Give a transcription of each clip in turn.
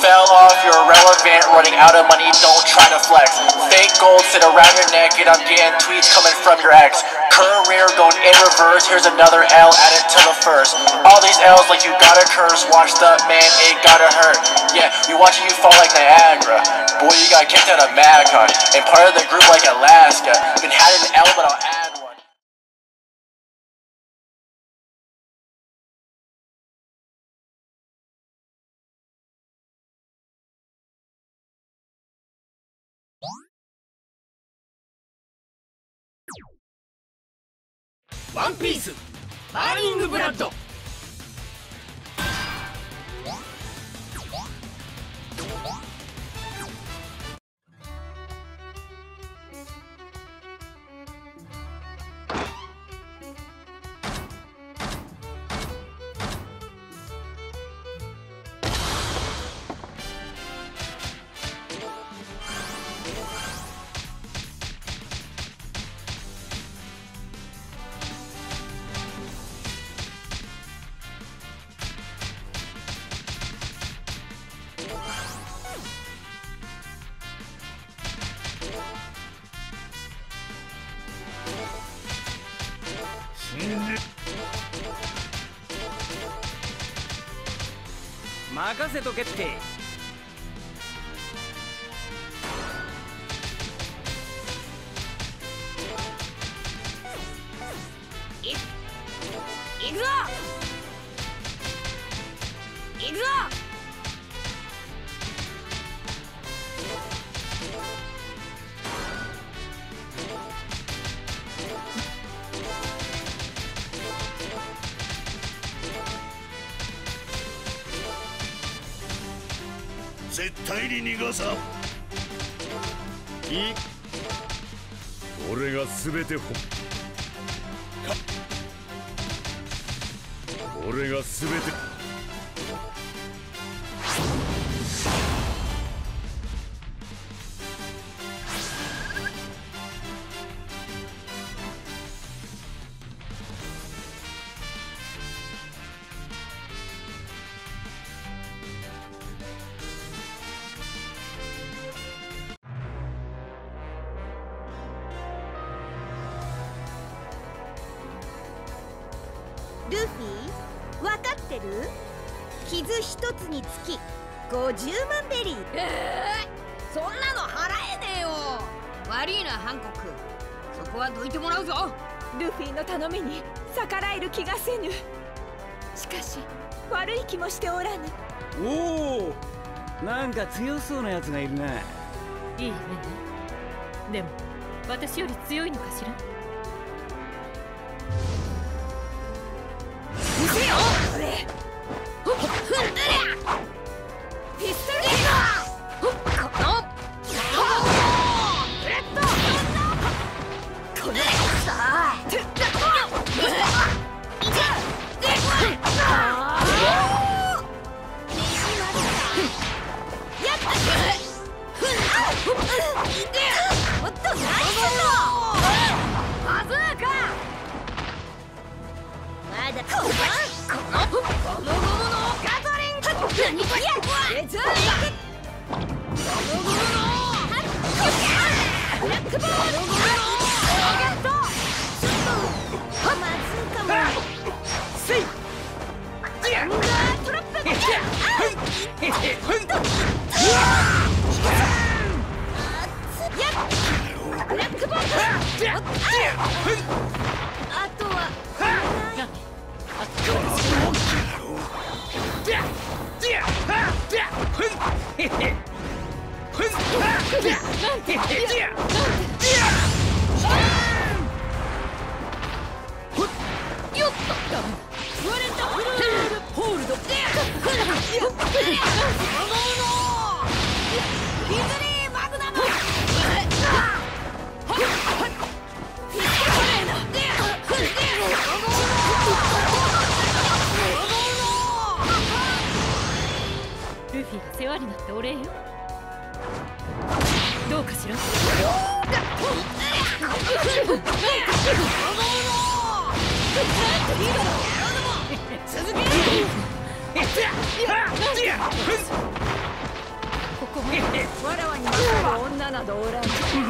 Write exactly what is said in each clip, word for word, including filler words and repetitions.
fell off, you're irrelevant, running out of money, don't try to flex. Fake gold sit around your neck and I'm getting tweets coming from your ex. Career going in reverse, here's another L added to the first. All these L's like you gotta curse, watched up man, it gotta hurt. Yeah, we watching you fall like Niagara. Boy, you got kicked out of MagCon, and part of the group like Alaska. Been had an L but I'll add one. ワンピースバーニングブラッド。任せとけって。い行くぞ行くぞ。 絶対に逃がさん。いい。俺が全てほ俺が全てルフィ、分かってる？傷一つにつきごじゅうまんベリー。 えー、そんなの払えねえよ。悪いなハンコック、そこはどいてもらうぞ。 ルフィの頼みに逆らえる気がせぬ。しかし悪い気もしておらぬ。 おお、なんか強そうなやつがいるな。いいね。でも私より強いのかしら。 見せよこれ。ふんだりゃピストルゲーム。このレッドこれさあてっもっと何すんのバズーカ。まだこのゴムゴムのガトリング。何こりゃレズーゴムゴムのブラックボールゴムゴムのロケット。ちょっとまずいかも。せいアンガートラップ。ブラックボール。あとはよっと割れたフルールホールド。ディズニーマグナム。 ルフィが世話になってお礼よ。どうかしら。 続けわらわに勝る女などおらん。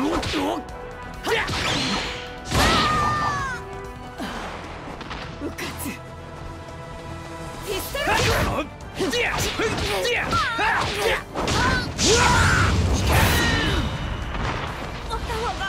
うかつ。ピストル。頭が。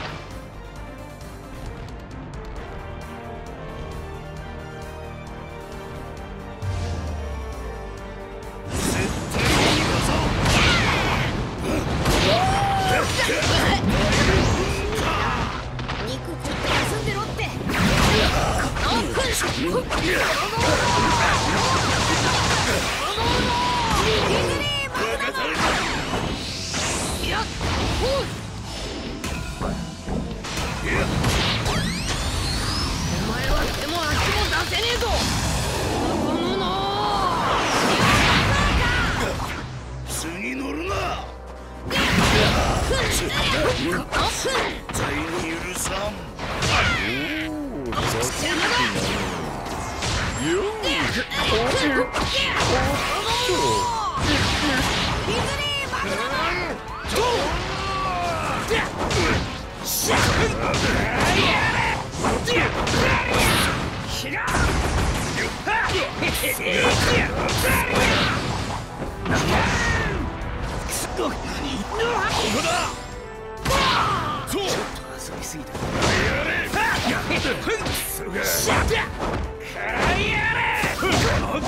次乗るな。絶対に許さん。おお、雑誌だよー。ここだ。ちょっと遊びすぎた。やれ。すが。からやれ。この。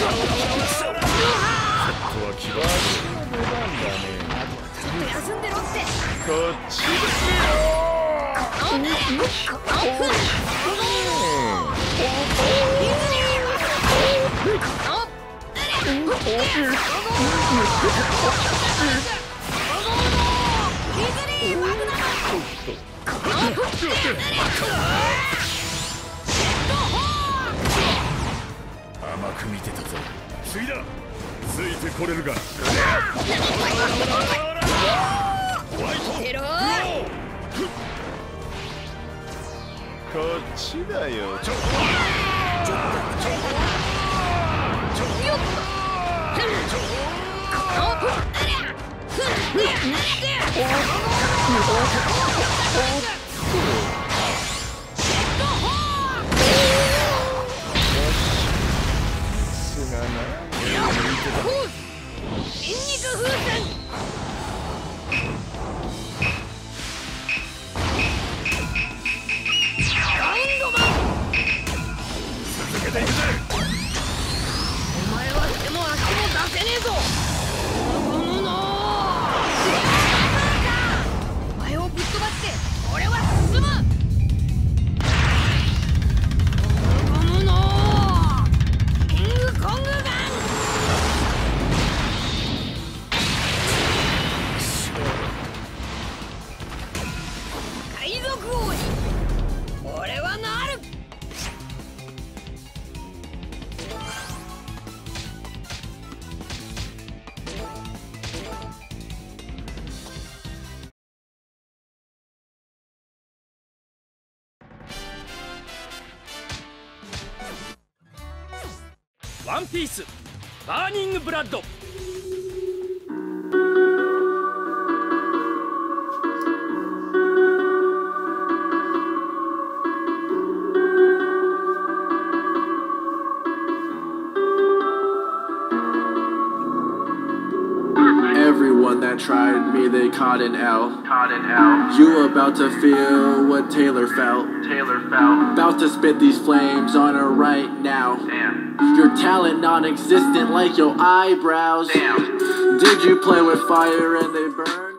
とは気がしい出番だね。 ちょっと休んでろって。 こっちですよ。甘く見てたぞ。次だ。ついてこれるか。ホワイト。こっちだよ。ちょっと。ちょっと。ちょっと。よっ。ちょっと。 ワンピースバーニングブラッド。 Everyone that tried me, they caught an L. Caught an L. You about to feel what Taylor felt. Taylor felt. About to spit these flames on her right now. Damn. Your talent non-existent like your eyebrows. Damn. Did you play with fire and they burn?